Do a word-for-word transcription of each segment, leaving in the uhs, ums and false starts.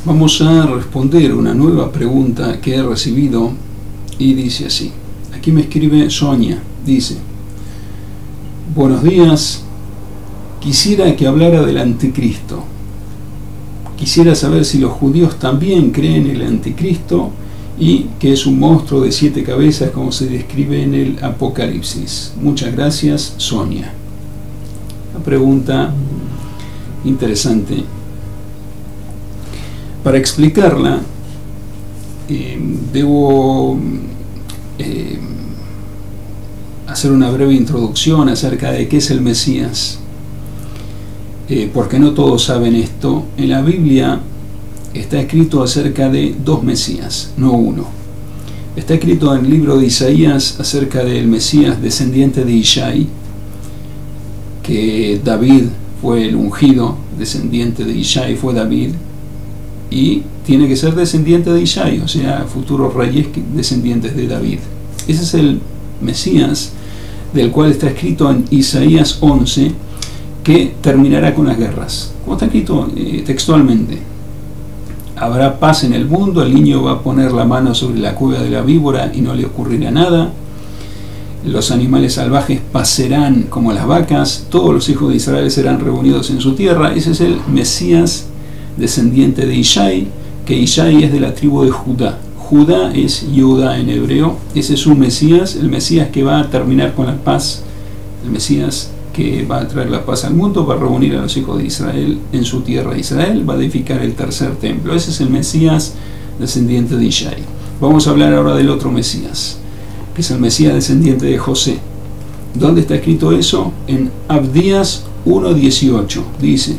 Vamos a responder una nueva pregunta que he recibido y dice así. Aquí me escribe Sonia, dice: buenos días, quisiera que hablara del anticristo. Quisiera saber si los judíos también creen en el anticristo y que es un monstruo de siete cabezas como se describe en el Apocalipsis. Muchas gracias, Sonia. Una pregunta interesante. Para explicarla, eh, debo eh, hacer una breve introducción acerca de qué es el Mesías, eh, porque no todos saben esto. En la Biblia está escrito acerca de dos Mesías, no uno. Está escrito en el libro de Isaías acerca del Mesías descendiente de Ishai, que David fue el ungido, descendiente de Ishai fue David, y tiene que ser descendiente de Ishai, o sea, futuros reyes descendientes de David. Ese es el Mesías del cual está escrito en Isaías once, que terminará con las guerras. Como está escrito eh, textualmente: habrá paz en el mundo, el niño va a poner la mano sobre la cueva de la víbora y no le ocurrirá nada, los animales salvajes pasarán como las vacas, todos los hijos de Israel serán reunidos en su tierra. Ese es el Mesías descendiente de Ishai, que Ishai es de la tribu de Judá. Judá es Yehuda en hebreo. Ese es un Mesías, el Mesías que va a terminar con la paz, el Mesías que va a traer la paz al mundo, va a reunir a los hijos de Israel en su tierra. Israel va a edificar el tercer templo. Ese es el Mesías descendiente de Ishai. Vamos a hablar ahora del otro Mesías, que es el Mesías descendiente de José. ¿Dónde está escrito eso? En Abdías uno dieciocho. Dice: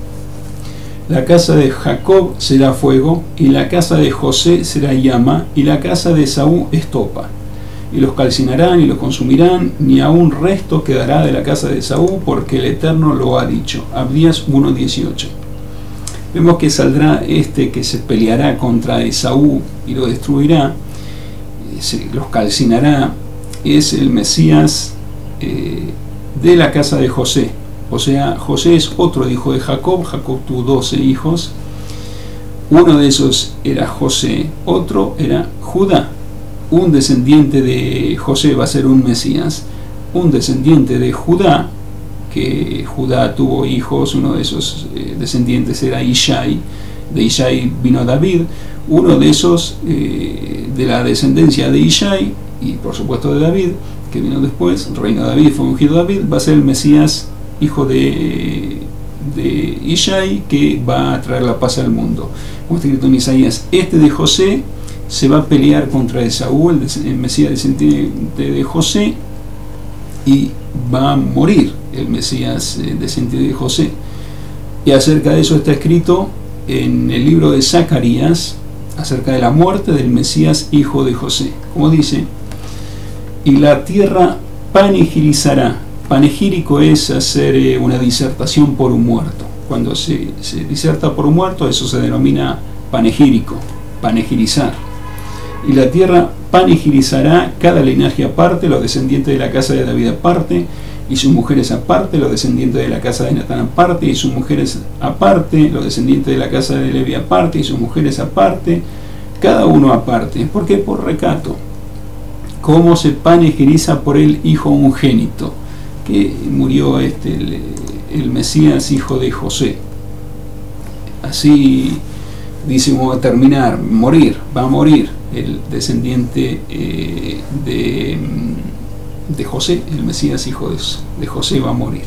la casa de Jacob será fuego, y la casa de José será llama, y la casa de Esaú estopa. Y los calcinarán y los consumirán, ni aun resto quedará de la casa de Esaú, porque el Eterno lo ha dicho. Abdías uno dieciocho. Vemos que saldrá este que se peleará contra Esaú y lo destruirá, se los calcinará. Es el Mesías eh, de la casa de José. O sea, José es otro hijo de Jacob. Jacob tuvo doce hijos. Uno de esos era José, otro era Judá. Un descendiente de José va a ser un Mesías. Un descendiente de Judá, que Judá tuvo hijos, uno de esos eh, descendientes era Ishai. De Ishai vino David. Uno de esos, eh, de la descendencia de Ishai, y por supuesto de David, que vino después, reino David, fue ungido David, va a ser el Mesías, hijo de, de Ishai, que va a traer la paz al mundo. Como está escrito en Isaías, este de José se va a pelear contra Esaú, el, el Mesías descendiente de José, y va a morir el Mesías eh, descendiente de José. Y acerca de eso está escrito en el libro de Zacarías, acerca de la muerte del Mesías hijo de José. Como dice: y la tierra panegilizará. Panegírico es hacer eh, una disertación por un muerto. Cuando se, se diserta por un muerto, eso se denomina panegírico, panegilizar. Y la tierra panegilizará cada linaje aparte, los descendientes de la casa de David aparte, y sus mujeres aparte, los descendientes de la casa de Natán aparte, y sus mujeres aparte, los descendientes de la casa de Levi aparte, y sus mujeres aparte, cada uno aparte. ¿Por qué? Por recato. ¿Cómo se panegiriza por el Hijo unigénito, que murió este, el, el Mesías hijo de José? Así dice, va a terminar, morir, va a morir el descendiente eh, de, de José, el Mesías hijo de, de José va a morir.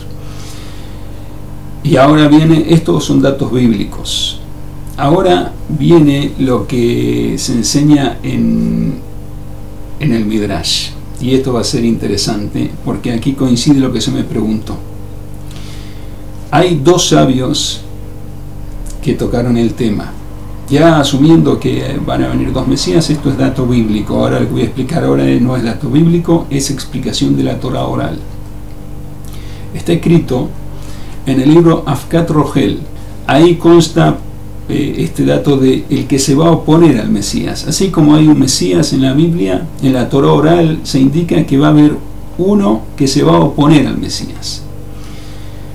Y ahora viene, estos son datos bíblicos. Ahora viene lo que se enseña en, en el Midrash. Y esto va a ser interesante, porque aquí coincide lo que se me preguntó. Hay dos sabios que tocaron el tema. Ya asumiendo que van a venir dos Mesías, esto es dato bíblico. Ahora lo que voy a explicar ahora no es dato bíblico, es explicación de la Torah oral. Está escrito en el libro Afkat Rogel. Ahí consta eh, este dato de el que se va a oponer al Mesías. Así como hay un Mesías en la Biblia, en la Torah oral se indica que va a haber uno que se va a oponer al Mesías.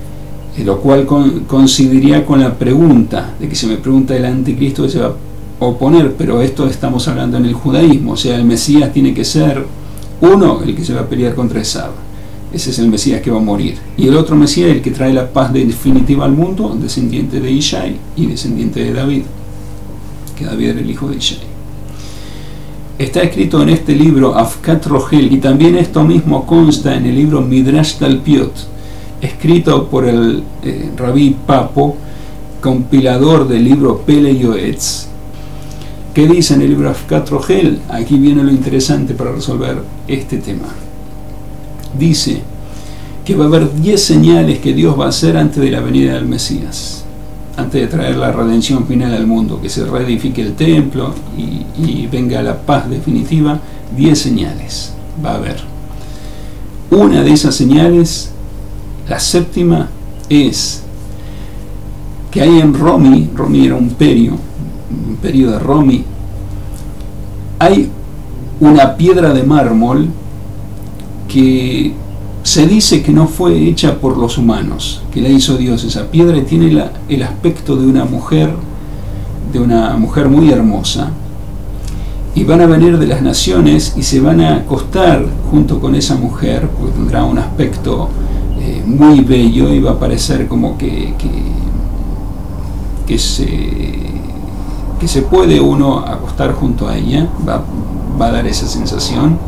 eh, lo cual con, coincidiría con la pregunta, de que se me pregunta el anticristo que se va a oponer, pero esto estamos hablando en el judaísmo, o sea, el Mesías tiene que ser uno, el que se va a pelear contra Esaú, ese es el Mesías que va a morir, y el otro Mesías, el que trae la paz definitiva al mundo, descendiente de Ishai y descendiente de David, que David era el hijo de Ishai. Está escrito en este libro Afkat Rogel, y también esto mismo consta en el libro Midrash Talpiot, escrito por el eh, Rabí Papo, compilador del libro Pele Yoetz. ¿Qué dice en el libro Afkat Rogel? Aquí viene lo interesante para resolver este tema. Dice que va a haber diez señales que Dios va a hacer antes de la venida del Mesías, antes de traer la redención final al mundo, que se reedifique el templo y, y venga la paz definitiva. Diez señales va a haber. Una de esas señales, la séptima, es que hay en Romi, Romi era un imperio, un imperio de Romi, hay una piedra de mármol que se dice que no fue hecha por los humanos, que la hizo Dios. Esa piedra tiene la, el aspecto de una mujer, de una mujer muy hermosa, y van a venir de las naciones y se van a acostar junto con esa mujer, porque tendrá un aspecto eh, muy bello, y va a parecer como que, que, que, se, que se puede uno acostar junto a ella, va, va a dar esa sensación.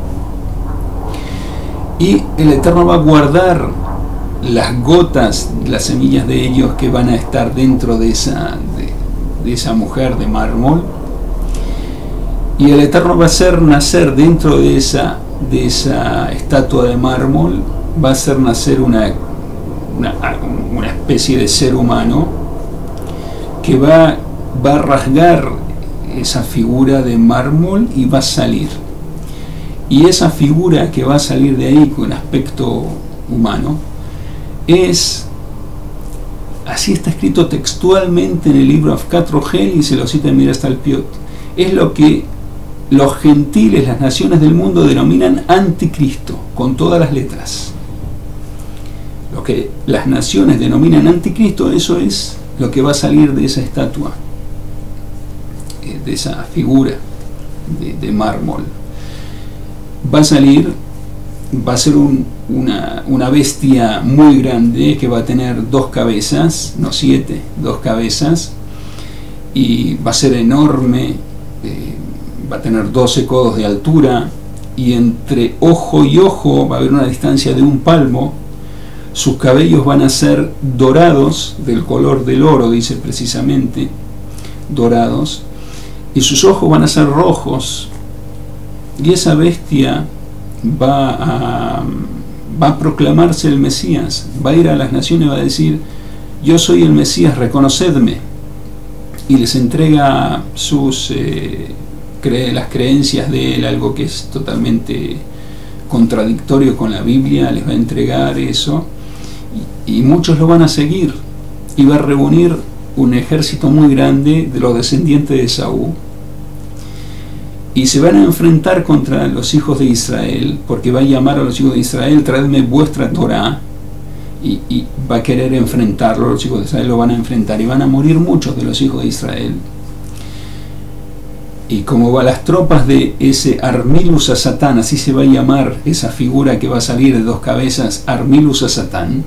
Y el Eterno va a guardar las gotas, las semillas de ellos que van a estar dentro de esa, de, de esa mujer de mármol. Y el Eterno va a hacer nacer dentro de esa, de esa estatua de mármol, va a hacer nacer una, una, una especie de ser humano que va, va a rasgar esa figura de mármol y va a salir. Y esa figura que va a salir de ahí con aspecto humano es, así está escrito textualmente en el libro Afkat Rogel, y se lo cita en Midrash Talpiot, es lo que los gentiles, las naciones del mundo, denominan anticristo, con todas las letras. Lo que las naciones denominan anticristo, eso es lo que va a salir de esa estatua, de esa figura de, de mármol. Va a salir, va a ser un, una, una bestia muy grande que va a tener dos cabezas, no siete, dos cabezas, y va a ser enorme, eh, va a tener doce codos de altura, y entre ojo y ojo va a haber una distancia de un palmo. Sus cabellos van a ser dorados, del color del oro, dice precisamente, dorados, y sus ojos van a ser rojos. Y esa bestia va a, va a proclamarse el Mesías, va a ir a las naciones y va a decir: yo soy el Mesías, reconocedme. Y les entrega sus eh, cre las creencias de él, algo que es totalmente contradictorio con la Biblia. Les va a entregar eso, y, y muchos lo van a seguir, y va a reunir un ejército muy grande de los descendientes de Esaú, y se van a enfrentar contra los hijos de Israel, porque va a llamar a los hijos de Israel: traedme vuestra Torah, y, y va a querer enfrentarlo. Los hijos de Israel lo van a enfrentar, y van a morir muchos de los hijos de Israel. Y como va las tropas de ese Armilus a Satán, así se va a llamar esa figura que va a salir de dos cabezas, Armilus a Satán,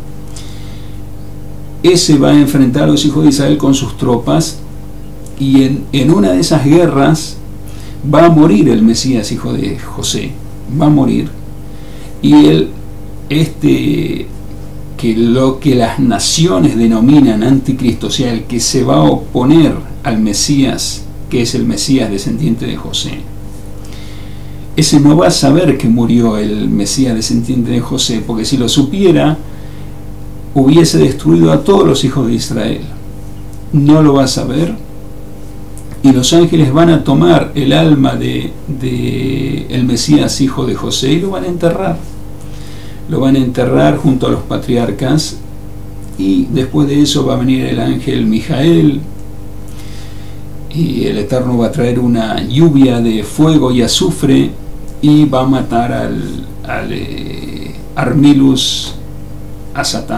ese va a enfrentar a los hijos de Israel con sus tropas, y en, en una de esas guerras va a morir el Mesías, hijo de José, va a morir. Y él, este, que lo que las naciones denominan anticristo, o sea, el que se va a oponer al Mesías, que es el Mesías descendiente de José, ese no va a saber que murió el Mesías descendiente de José, porque si lo supiera, hubiese destruido a todos los hijos de Israel. No lo va a saber. Y los ángeles van a tomar el alma de, de el Mesías, hijo de José, y lo van a enterrar. Lo van a enterrar junto a los patriarcas, y después de eso va a venir el ángel Mijael, y el Eterno va a traer una lluvia de fuego y azufre, y va a matar al, al eh, Armilus a Satán.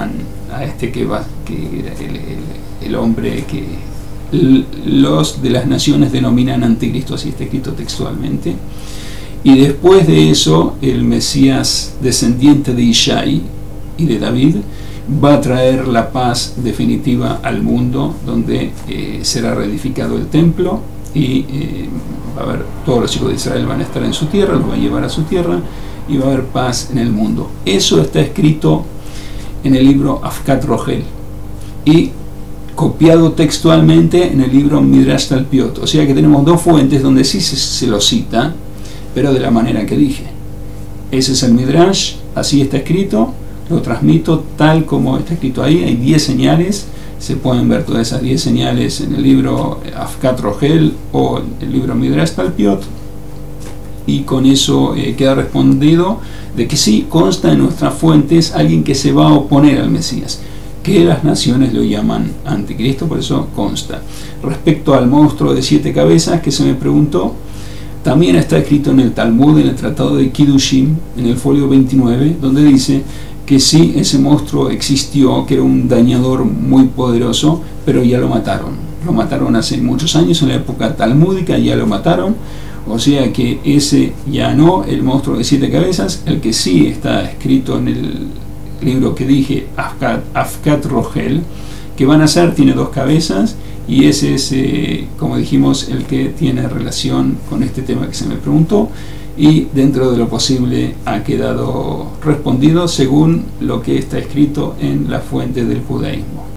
a este que va, que era el, el, el hombre que los de las naciones denominan anticristo, así está escrito textualmente. Y después de eso, el Mesías descendiente de Ishai y de David va a traer la paz definitiva al mundo, donde eh, será reedificado el templo y eh, va a haber, todos los hijos de Israel van a estar en su tierra, los va a llevar a su tierra y va a haber paz en el mundo. Eso está escrito en el libro Afkat Rogel y copiado textualmente en el libro Midrash Talpiot. O sea que tenemos dos fuentes donde sí se, se lo cita, pero de la manera que dije. Ese es el Midrash, así está escrito, lo transmito tal como está escrito ahí. Hay diez señales, se pueden ver todas esas diez señales en el libro Afkat Rogel o el libro Midrash Talpiot, y con eso eh, queda respondido de que sí consta en nuestras fuentes alguien que se va a oponer al Mesías, que las naciones lo llaman anticristo, por eso consta. Respecto al monstruo de siete cabezas que se me preguntó, también está escrito en el Talmud, en el Tratado de Kiddushin, en el folio veintinueve, donde dice que sí, ese monstruo existió, que era un dañador muy poderoso, pero ya lo mataron. Lo mataron hace muchos años, en la época talmúdica ya lo mataron, o sea que ese ya no, el monstruo de siete cabezas. El que sí está escrito en el libro que dije, Afkat, Afkat Rogel, que van a ser, tiene dos cabezas, y ese es, eh, como dijimos, el que tiene relación con este tema que se me preguntó, y dentro de lo posible ha quedado respondido según lo que está escrito en la fuente del judaísmo.